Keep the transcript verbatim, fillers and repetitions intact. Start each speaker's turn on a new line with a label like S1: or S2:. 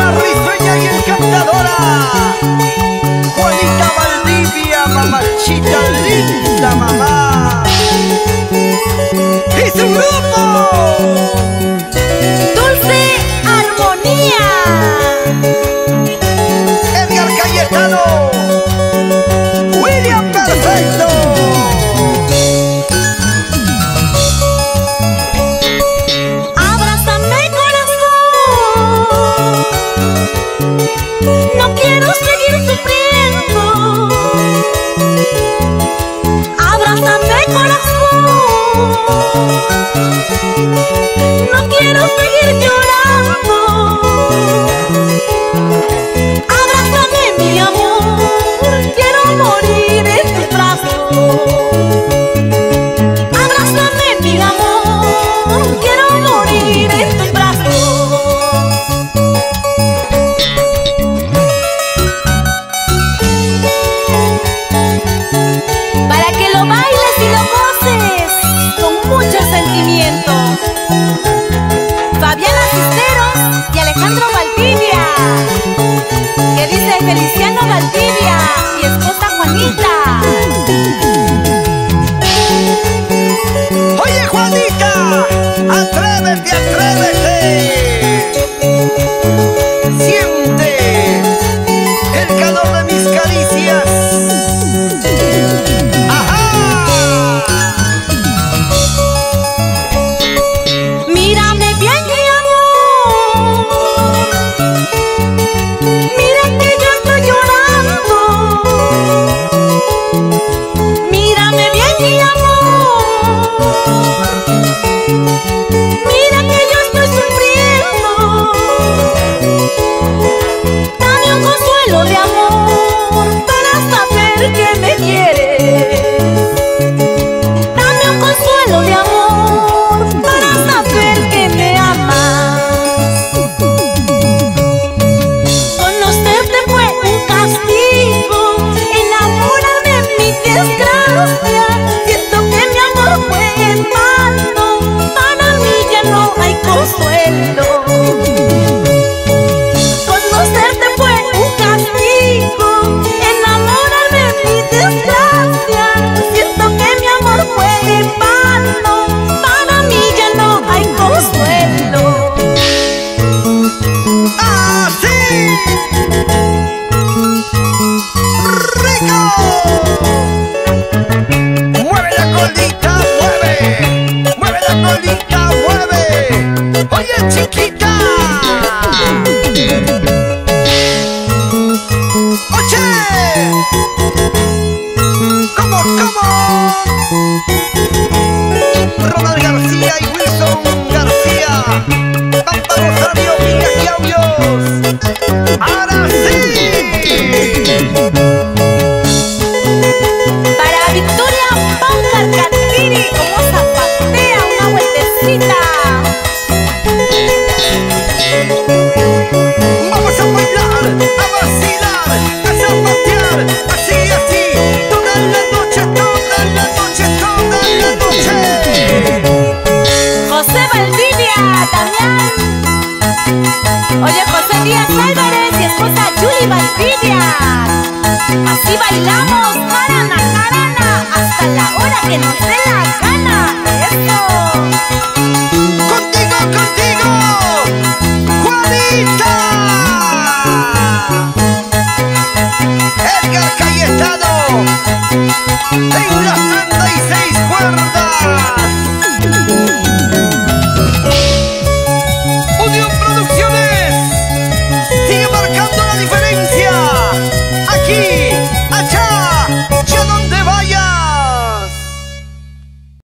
S1: la risueña y encantadora Juanita Valdivia, mamachita linda, mamá. ¡Y su grupo!
S2: Dulce Armonía.
S1: Edgar Cayetano, William Perfecto.
S2: Abrázame, corazón. No quiero seguir sufriendo. Abrázame, corazón. No quiero seguir llorando. Abrázame, mi amor, quiero morir en tus brazos. Abrázame, mi amor, quiero morir en tus brazos. Para que lo bailes y lo goces con mucho sentimiento. Fabiana Cisneros y Alejandro Valdivia, que dice Feliciano Valdivia y esposa Juanita.
S1: Oye, Juanita, atrévete, atrévete. Siente el calor de mis caricias. ¡Ajá!
S2: Mírame bien, mi amor. Mira que yo estoy llorando. Mírame bien, mi amor. Mira que yo estoy sufriendo. Dame un consuelo de amor para saber que me quieres. Dame un consuelo de amor para saber que me amas. Conocerte fue un castigo, enamorarme mi desgracia. Siento que mi amor fue en vano, para mí ya no hay consuelo. Conocerte fue un castigo, enamorarme mi desgracia. Siento que mi amor fue en vano, para mí ya no hay consuelo.
S1: ¡Ah, sí! ¡Rico! ¡Mueve la colita, mueve! ¡Mueve la colita, mueve! ¡Oye, chiquita! ¡Oye! ¿Cómo, cómo? Ronald García y Wilson García, Pampa Rosario, Piñas y Audios. ¡Ahora sí!
S2: Para Victoria Poncar Catiri, como zapatea una vueltecita.
S1: Vamos a bailar, a vacilar, a zapatear, así, así, toda la noche, toda la noche, toda la noche.
S2: José Valdivia también. Oye, José Díaz Álvarez y esposa Julie Valdivia. Así bailamos, jarana, jarana, hasta la hora que nos dé la gana. ¡Eso!
S1: Contigo, contigo, Juanita. Edgar Cayetano, en las